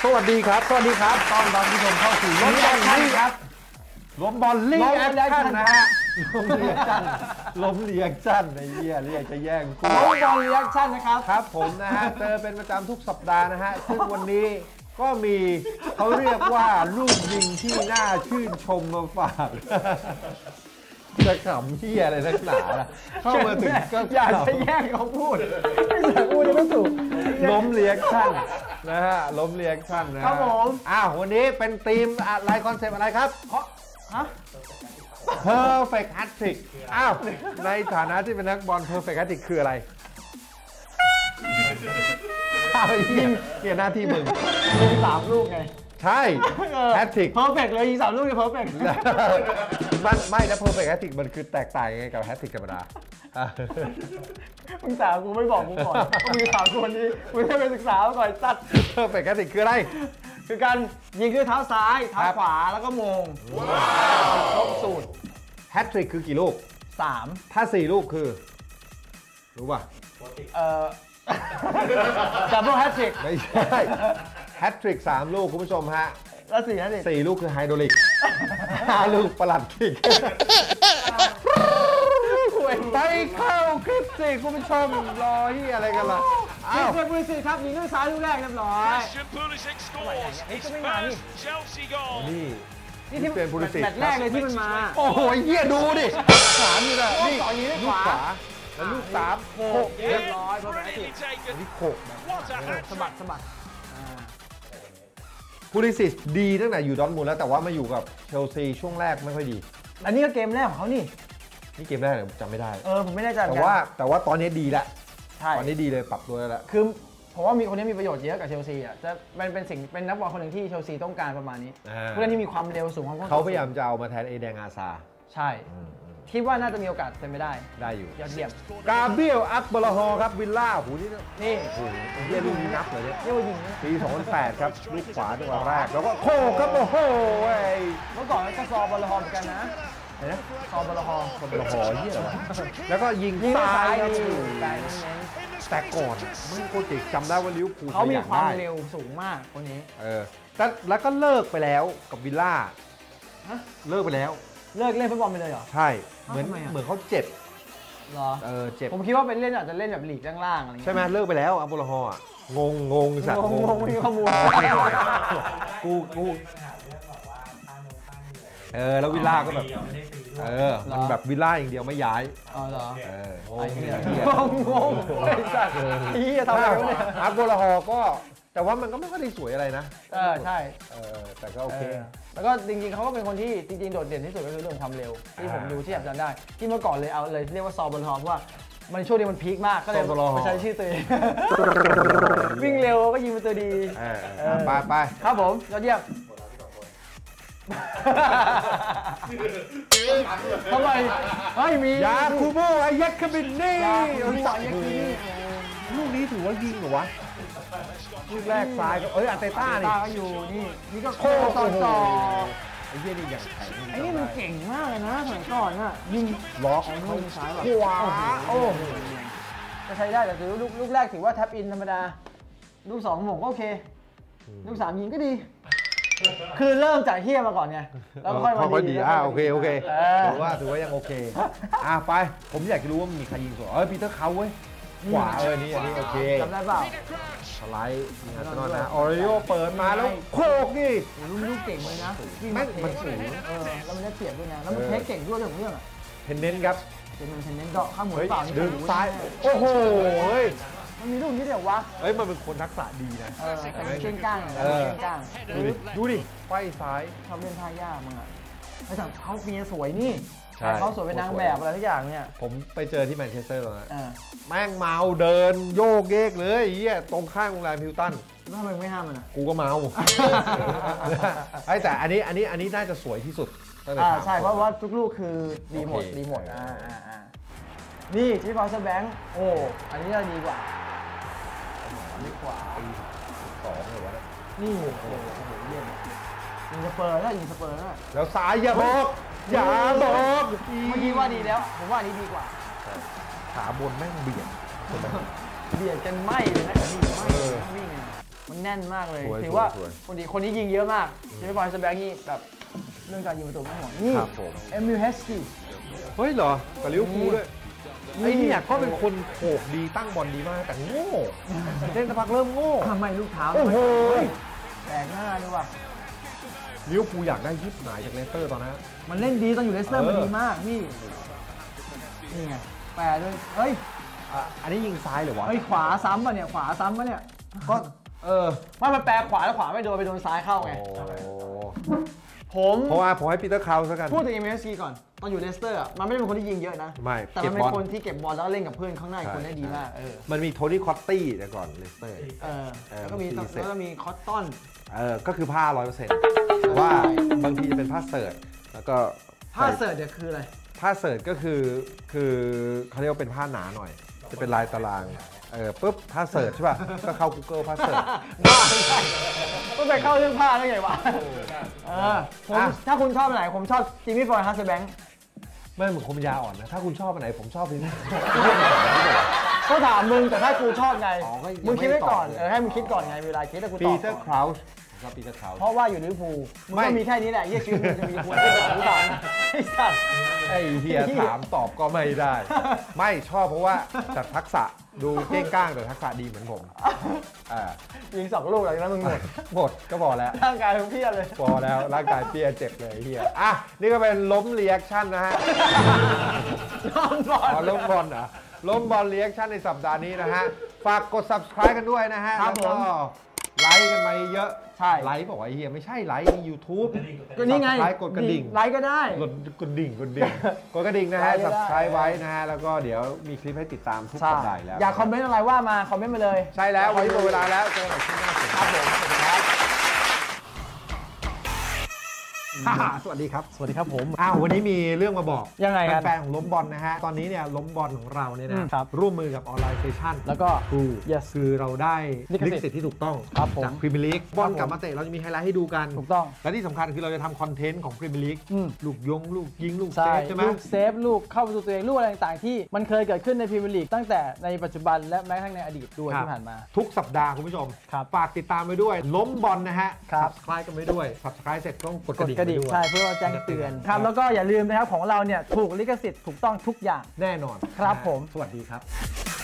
สวัสดีครับต้อนรับผู้ชมเข้าสู่ล้มบอลลี่ครับล้มบอลลี่แอคชั่นนะฮะล้มเรียกชั่นไอ้เหี้ยเรียกจะแย่งกูล้มบอลรีแอคชั่นนะครับครับผมนะฮะเจอเป็นประจำทุกสัปดาห์นะฮะซึ่งวันนี้ก็มีเขาเรียกว่าลูกยิงที่น่าชื่นชมมาฝากจะขำเหี้ยอะไรนักหนาเข้ามาถึงก็อยากจะแย่งเขาพูดไม่อยากพูดยังไม่ถูกล้มเรียกชั่นนะฮะล้มเรียกชั่นนะครับผมวันนี้เป็นธีมอะไรคอนเซปต์อะไรครับPerfect Hat-Trick ในฐานะที่เป็นนักบอล Perfect Hat-Trick คืออะไรยิงเกี่ยหน้าที่มึงยิง3 ลูกไงใช่ Hat-Trick Perfect เลยยิง3 ลูกเลย Perfect มันไม่นะ Perfect Hat-Trick มันคือแตกต่างไงกับ Hat-Trick ธรรมดามึงสาวกูไม่บอกกูก่อนว่ามึงถามคนนี้มึงให้ไปศึกษาก่อนตัด Perfect Hat-Trick คืออะไรคือการยิงด้วยเท้าซ้ายเท้าขวาแล้วก็มงครบสูตร Hat-Trick คือกี่ลูก 3 ถ้า4 ลูกคือรู้ป่ะ Double Hat-Trick ไม่ใช่ Hat-Trick 3 ลูกคุณผู้ชมฮะแล้ว4 Hat-Trick 4 ลูกคือไฮดรอลิก5 ลูกประหลัดคิกไปเข้าคลิปสิคุณผู้ชมรอที่อะไรกันล่ะนี่คือบุรีรัมย์ครับยิงด้วยซ้ายลูกแรกเรียบร้อยนี่ก็ไม่มานี่ที่เป็นบุรีรัมย์แมตช์แรกเลยที่มันมาโอ้โหเหี้ยดูดิขวานี่แหละนี่ลูกขวาแล้วลูก3โขกเรียบร้อยพอแพ้ติดนี่โขกสะบัดพูลิซิชดีตั้งแต่อยู่ดอร์ทมุนด์แล้วแต่ว่ามาอยู่กับเชลซีช่วงแรกไม่ค่อยดีอันนี้ก็เกมแรกของเขานี่เกมแรกเลยจำไม่ได้ผมไม่แน่ใจแต่ว่าตอนนี้ดีแล้วตอนนี้ดีเลยปรับตัวแล้วคือผมว่ามีคนนี้มีประโยชน์เยอะกับเชลซีอ่ะจะเป็นนักบอลคนหนึ่งที่เชลซีต้องการประมาณนี้ผู้เล่นที่มีความเร็วสูงเขาพยายามจะเอามาแทนเอแดงอาซาใช่คิดว่าน่าจะมีโอกาสเป็นไปได้อยู่ยอดเยี่ยมกาเบรียลอักบาลาฮอครับวิลล่าหูนี่เฮียลูกนี้นับเลยเนี่ยเรียกว่ายิงปี2008ครับลูกขวาตัวแรกแล้วก็โคครับโอ้โหเมื่อก่อนก็ซอบาลาฮอเหมือนกันนะซอบาลาฮอเฮียอะไรวะแล้วก็ยิงซ้ายแต่ก่อนไม่โคตรจำได้ว่าลิเวอร์พูลเขามีความเร็วสูงมากคนนี้แล้วก็เลิกไปแล้วกับวิลล่าเลิกไปแล้วเลิกเล่นฟุตบอลไปเลยเหรอใช่เหมือนเขาเจ็บเหรอเจ็บผมคิดว่าเป็นเล่นอาจจะเล่นแบบลีกล่างๆอะไรใช่ไหมเลิกไปแล้วอัลโบลาฮอร์งงสัตว์งไม่มีข้อมูลกูแล้ววิลล่าก็แบบมันแบบวิลล่าอย่างเดียวไม่ย้ายเหรองงไอ้สัตว์ที่จะทำอะไรเนี่ยอัลโบลาฮอร์ก็แต่ว่ามันก็ไม่ค่อยได้สวยอะไรนะใช่แต่ก็โอเคแล้วก็จริงๆเขาก็เป็นคนที่จริงๆโดดเด่นที่สุดก็คือเรื่องความเร็วที่ผมดูที่จำได้ที่เมื่อก่อนเลยเรียกว่าซอบอลฮอเพราะว่ามันช่วงนี้มันพีคมากก็เลยใช้ชื่อตัวเองวิ่งเร็วก็ยิงเป็นตัวดีไปครับผมยอดเยี่ยมทำไมมียาคูโบไอยักษ์ขบินนี่ลูกนี้ถือว่ายิงเหรอวะลูกแรกซ้ายก็อาร์เตต้าก็อยู่นี่ก็โคต่อไอ้เหี้ยนี่อย่างแข็งไอ้นี่มันเก่งมากเลยนะสมัยก่อนน่ะยิงล็อกเขายิงซ้ายแบบขวาจะใช้ได้แต่ถือลูกแรกถือว่าแท็บอินธรรมดาลูก2ผมก็โอเคลูก3ยิงก็ดีคือเริ่มจากเฮี้ยมาก่อนไงแล้วค่อยมาดีโอเคถือว่ายังโอเคไปผมอยากจะรู้ว่ามีใครยิงสวยปีเตอร์เขาเว้ยขวานี่อันนี้โอเคจำได้เปล่าสไลด์นะตอนนั้นออริโอเปิดมาแล้วโคกนี่ลูกเก่งเลยนะมันสูงแล้วมันได้เปรียบด้วยนะแล้วมันเทคเก่งด้วยเรื่องอะเทนเน้นครับเป็นเทนเน้นเดาะข้ามหัวเปล่าดึงซ้ายโอ้โหมันมีลูกนี้เดี๋ยววะมันเป็นคนทักษะดีนะแต่เก่งก้างดูดิไฟซ้ายชอบเล่นท่ายากมึงอ่ะไอ้สั่งเขาเมียสวยนี่เขาสวยเป็นนางแบบอะไรทุกอย่างเนี่ยผมไปเจอที่แมนเชสเตอร์แล้วแม่งเมาเดินโยกเยกเลยเหี้ยตรงข้างโรงแรมฮิลตันแล้วทำไมไม่ห้ามมันอ่ะกูก็เมาแต่อันนี้น่าจะสวยที่สุดใช่เพราะว่าทุกลูกคือดีหมดนี่ที่ฟอสแบงค์อันนี้จะดีกว่าดีกว่า 2เลยวะนี่โอ้โหเยี่ยมยิงสเปอร์แล้วซ้ายอย่าบอกเมื่อกี้ว่าดีแล้วผมว่าอันนี้ดีกว่าขาบนแม่งเบียดเบียดกันไหมเลยนะนี่ไม่วิ่งมันแน่นมากเลยสวยถือว่าสวยคนนี้ยิงเยอะมากเจมี่บอยฮัสแบงค์นี่แบบเรื่องการยิงประตูไม่ห่วงนี่ครับผมเอมิลเฮสกี้เฮ้ยเหรอกับลิเวอร์พูลด้วยนี่ไอ้เนี่ยก็เป็นคนโขกดีตั้งบอลดีมากแต่โง่เล่นสักพักเริ่มโง่ทำไมลูกเท้าโอ้โหแตกหน้าเลยว่ะลิเวอร์พูลอยากได้ยิบหนายจากเลสเตอร์ตอนนั้นมันเล่นดีตอนอยู่เลสเตอร์เออมันดีมากนี่ไงแปรด้วยเฮ้ยอันนี้ยิงซ้ายเหรอวะเฮ้ยขวาซ้ำป่ะเนี่ยขวาซ้ำป่ะเนี่ยก็ว่ามันแปรขวาแล้วขวาไม่โดนไปโดนซ้ายเข้าไง ผมเพราะว่าผมให้ปีเตอร์คราวส์แล้วกันพูดถึง MSC ก่อนตอนอยู่เลสเตอร์มันไม่ได้เป็นคนที่ยิงเยอะนะไม่แต่เก็มับนเป็บอลนคนที่เก็บบอลแล้วก็เล่นกับเพื่อนข้างหน้าอีกคนได้ดีมากมันมีโทนี่คอตตี้แต่ก่อนเลสเตอร์แล้วก็มีคอตตอนก็คือผ้า 100%แต่ว่าบางทีจะเป็นผ้าเสิร์ตแล้วก็ผ้าเสิร์ตเนี่ยคืออะไรผ้าเสิร์ตก็คือเขาเรียกว่าเป็นผ้าหนาหน่อย จะเป็นลายตารางปุ๊บผ้าเสิร์ตใช่ป่ะก็เข้า Google ผ้าเสิร์ตบ้าไม่ใช่ต้องไปเข้าเรื่องผ้าได้ไงวะถ้าคุณชอบอันไหนผมชอบจิมมี่ฟอยด์ฮัสแบงค์ไม่เหมือนคนปัญญาอ่อนนะถ้าคุณชอบอันไหนผมชอบอันนี้ก็ถามมึงแต่ถ้ากูชอบไงอ๋อก็ยังมึงคิดไว้ก่อนไม่ตอบเลยให้มึงคิดก่อนไงเวลาคิดแต่กูตปีอบเตอร์คราวส์ครับปีเตอร์คราวส์เพราะว่าอยู่ลิเวอร์พูลมึงไม่ก็มีแค่นี้แหละยี่ชีวิตมึงจะมีคนที่สองที่สามไอ้สัตว์ไอ้เฮียถามตอบก็ไม่ได้ ไม่ชอบเพราะว่าจัดทักษะดูเก้งก้างแต่ทักษะดีเหมือนผมอ่ายิงสองลูกหลังจากนั้นมึงหมดหมดก็บอกแล้วร่างกายมึงเพี้ยเลยพอแล้วร่างกายเปี้ยเจ็บเลยเฮียอ่ะนี่ก็เป็นล้มรีแอคชั่นนะฮะล้มบอลอ๋อล้มบอลเหรอล้มบอลรีแอคชั่นในสัปดาห์นี้นะฮะฝากกด subscribe กันด้วยนะฮะครัแล้บวผมก็ไลค์กันมาเยอะใช่ไลค์บอกว่าไอ้เฮียไม่ใช่ไลค์ใน YouTube ก็นี่ไง subscribe กดกระดิ่งไลค์ก็ได้กดดิ่งกดกระดิ่งนะฮะไลค์ก็ได้ subscribe ไว้นะฮะแล้วก็เดี๋ยวมีคลิปให้ติดตามทุกสัปดาห์แล้วอยากคอมเมนต์อะไรว่ามาคอมเมนต์มาเลยใช่แล้ววันนี้หมดเวลาแล้วเจอกันใหม่คลิปหน้าครับผมสวัสดีครับสวัสดีครับสวัสดีครับผมวันนี้มีเรื่องมาบอกยังไงครับแฟนๆของล้มบอลนะฮะตอนนี้เนี่ยล้มบอลของเราเนี่ยนะครับ ร่วมมือกับออนไลน์เซสชั่นแล้วก็ yes คือเราได้ลิลิขขสิทธิ์สิทธิ์ที่ถูกต้องครับผมจากพรีเมียร์ลีกบอลกลับมาเตะเราจะมีไฮไลท์ให้ดูกันถูกต้องและที่สำคัญคือเราจะทำคอนเทนต์ของพรีเมียร์ลีกอืมลูกยิงลูกเซใช่ฟใช่ไหมลูกเซฟลูกเข้าประตูตัวเองลูกอะไรต่างๆที่มันเคยเกิดขึ้นในพรีเมียร์ลีกตั้งแต่ในปัจจุบันและแม้กระทั่งในอดีตด้วยครับที่ผ่านมาทุกสัปดาห์คุณผู้ชมครับฝากติดตามไปด้วย ล้มบอลนะฮะครับ subscribe กันไปด้วย subscribe เสร็จต้องกดกกดระดิ่งกระดิ่งไปด้วยใช่เพื่อแจ้งเตือนครับแล้วก็อย่าลืมนะครับของเราเนี่ยถูกลิขสิทธิ์ถูกต้องทุกอย่างแน่นอนครับผมสวัสดีครับ